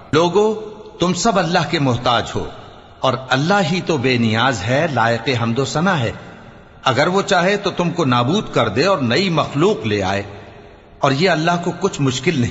लोगो, तुम सब अल्लाह के मोहताज हो और अल्लाह ही तो बेनियाज है, लायक हम्दो सना है। अगर वो चाहे तो तुमको नाबूद कर दे और नई मखलूक ले आए, और ये अल्लाह को कुछ मुश्किल नहीं।